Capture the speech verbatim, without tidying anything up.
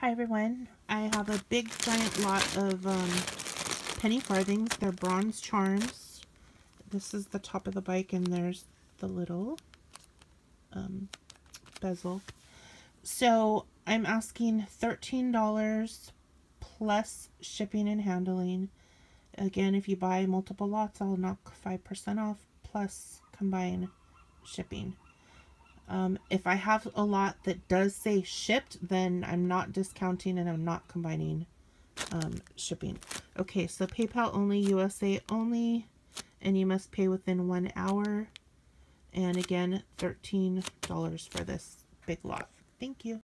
Hi everyone, I have a big giant lot of um, penny farthings. They're bronze charms. This is the top of the bike and there's the little um, bezel. So I'm asking thirteen dollars plus shipping and handling. Again, if you buy multiple lots, I'll knock five percent off plus combine shipping. Um, if I have a lot that does say shipped, then I'm not discounting and I'm not combining um, shipping. Okay, so PayPal only, U S A only, and you must pay within one hour. And again, thirteen dollars for this big lot. Thank you.